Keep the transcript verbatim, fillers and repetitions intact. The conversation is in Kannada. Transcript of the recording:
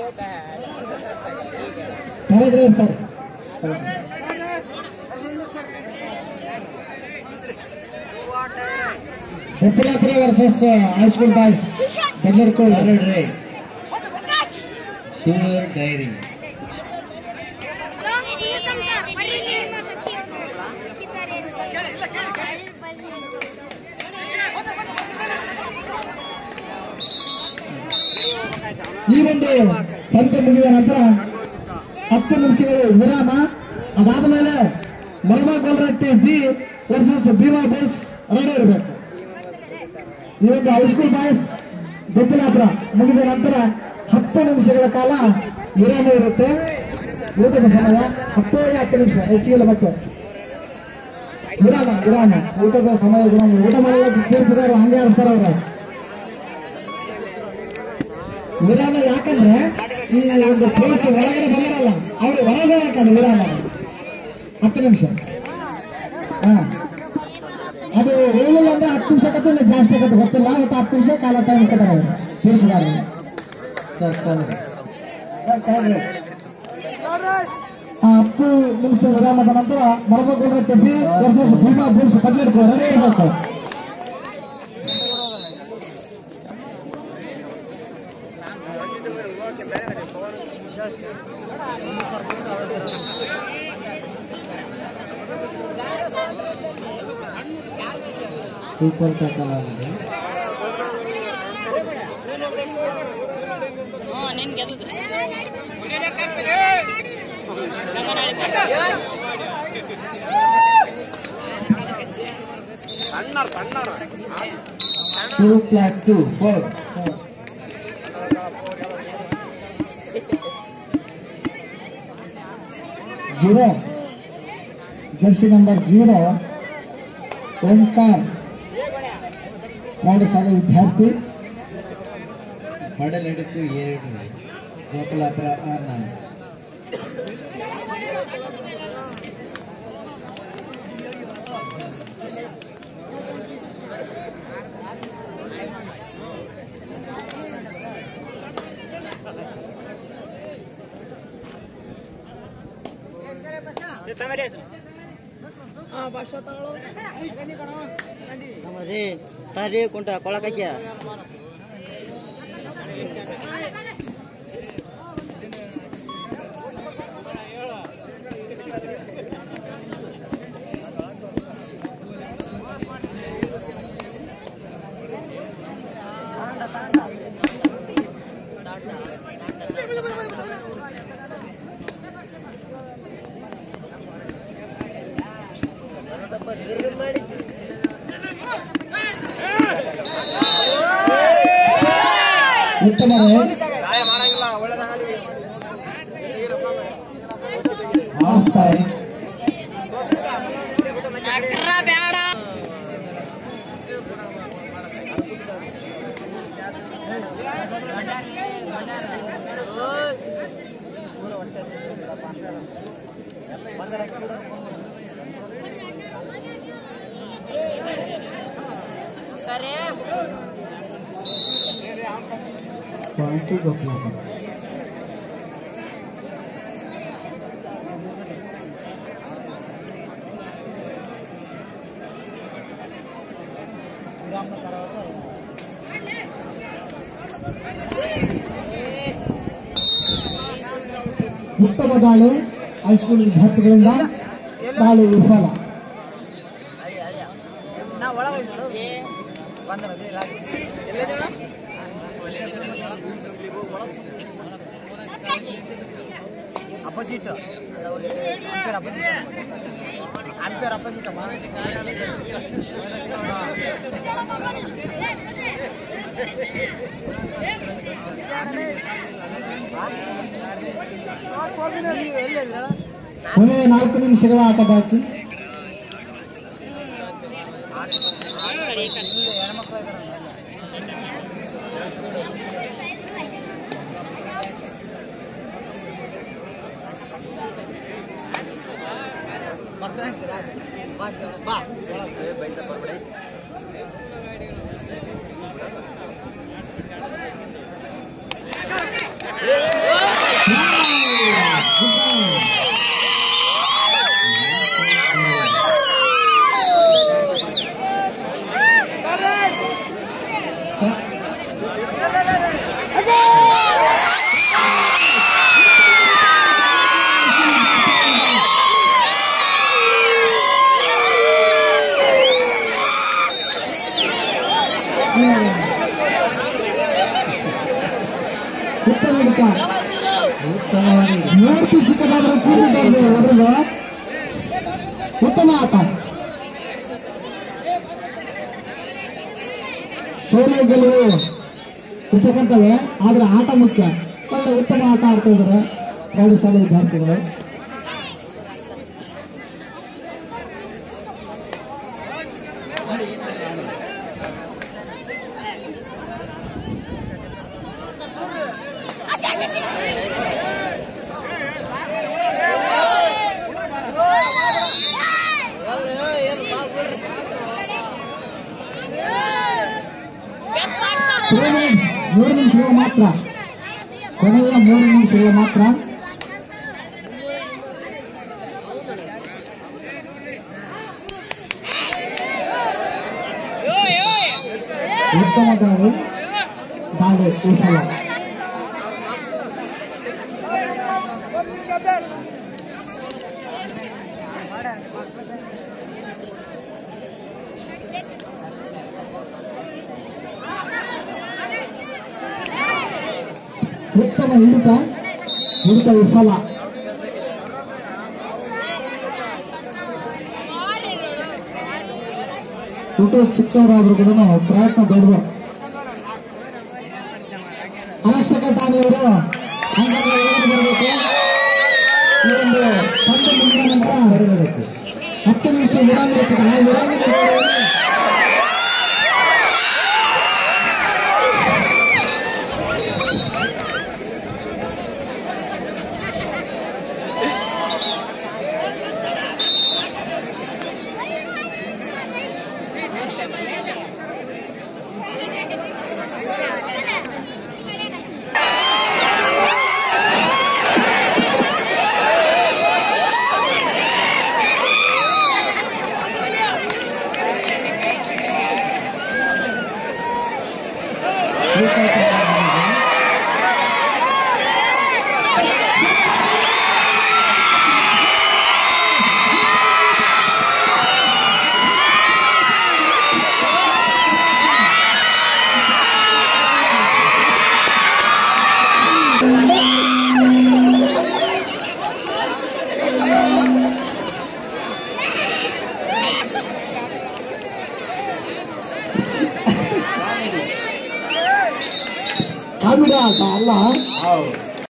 Sir Sepulapura versus High School Boys. Bedlerco ಎರಡು ರೇ. Pure Dairy. ಈ ಒಂದು ಪಂದ್ಯ ಮುಗಿದ ನಂತರ ಹತ್ತು ನಿಮಿಷಗಳು ವಿರಾಮ. ಅದಾದ ಮೇಲೆ ಮಲ್ಮಾ ಗೋಲ್ರಟ್ಟಿ B versus Bhima bulls ready ಇರಬೇಕು. ಈ ಒಂದು ಹೈಸ್ಕೂಲ್ ಬಾಯ್ಸ್ ಬೆತ್ತಲಾಪುರ ಮುಗಿದ ನಂತರ ಹತ್ತು ನಿಮಿಷಗಳ ಕಾಲ ವಿರಾಮ ಇರುತ್ತೆ. ಊಟದ ಸಮಯ ಹತ್ತುವರೆ ಹತ್ತು ನಿಮಿಷ ಹೆಚ್ಚಿಗೆ ಮತ್ತೆ ವಿರಾಮ ವಿರಾಮ ಊಟದ ಸಮಯ ವಿರಾಮ. ಊಟ ಮಾಡುವಾಗ ಸೇರಿಸಿದವರು ಹಂಗೆ ಆಡ್ತಾರ ಅವರು ವಿರಾಮ. ಯಾಕಂದ್ರೆ ಈ ಒಂದು ಪ್ಲೇಸ್ ಒಳಗಡೆ ಬಂದಿರಲ್ಲ ಅವರು ಹೊರಗಡೆ ಹಾಕಂದ್ರೆ ವಿರಾಮ ಹತ್ತು ನಿಮಿಷ. ಹಾ ಅದು ಏನಿಲ್ಲ ಅಂದ್ರೆ ಹತ್ತು ನಿಮಿಷ ಕಟ್ಟು ಜಾಸ್ತಿ ಕಟ್ಟು ಗೊತ್ತಿಲ್ಲ. ಮತ್ತು ಹತ್ತು ನಿಮಿಷ ಕಾಲ ಟೈಮ್ ಕಟ್ಟಾರೆ ಸೇರಿಸಿದಾರೆ. ಹತ್ತು ನಿಮಿಷ ವಿರಾಮದ ನಂತರ ಮರಮಗೌಡ ತೆಪ್ಪಿ ವರ್ಸಸ್ ಭೀಮಾ ಬುಲ್ಸ್ ಕಡ್ಲಿಡ್ಕೋ ರೆಡಿ ಇರಬೇಕು. ಸೂಪರ್ ಟಕ್ಕಲ್ ಆಗಿದೆ. Two plus two four zero jersey number zero Omkar ಪ್ರೌಢಶಾಲೆ ವಿದ್ಯಾರ್ಥಿ ಪಡಲೆಡುಕು ಎರಡು ಗೋಕುಲಾಪುರ ಆರ್ ನಾಲ್ಕು. tadi kontra kolak aja. ಉತ್ತಮ Quanto do clube? ಉತ್ತಮ ದಾಳಿ ಹೈಸ್ಕೂಲ್ ವಿದ್ಯಾರ್ಥಿಗಳಿಂದ ದಾಳಿ ವಿಫಲ. Opposite umpire opposite umpire opposite ಕೊನೆ ನಾಲ್ಕು ನಿಮಿಷಗಳ ಆಟ ಬಾಕಿ. ಬಾ ಮೂರ್ತಿ ಸಿಕ್ಕದಾದ್ರೆ ಕೂಡಿದ್ದಾರೆ ಅವರಿಗೆ ಉತ್ತಮ ಆಟ. ಸೋಲು ಗೆಲುವು ಇರ್ತಕ್ಕಂಥವೆ, ಆದ್ರೆ ಆಟ ಮುಖ್ಯ. ಒಳ್ಳೆ ಉತ್ತಮ ಆಟ ಆಡ್ತಾ ಇದ್ದಾರೆ ಎರಡು ಶಾಲೆ ವಿದ್ಯಾರ್ಥಿಗಳು. ಮೂರು ನಿಮಿಷಗಳು ಮಾತ್ರ, ಕೊನೆಯ ಮೂರು ನಿಮಿಷಗಳು ಮಾತ್ರ. ಉತ್ತಮ ದಾಳಿ ದಾಳಿ ಈ ಸಲ. ಉತ್ತಮ ಹಿಡಿತ ಹಿಡಿತ ವಿಫಲ. ಊಟ ಚಿಕ್ಕವರಾದ್ರೂ ಕೂಡ ಪ್ರಯತ್ನ ದೊಡ್ಡದು. ಅವಶ್ಯಕ ತಾನಿಯವರು ಬರಬೇಕು. ಈ ಒಂದು ಪಂಚ ಮುಗಿದ ನಂತರ ಬರಬೇಕು. ಹತ್ತು ನಿಮಿಷ ವಿರಾಮ ಇರ್ತದೆ. ಆ ವಿರಾಮ ಅಲ್ಲ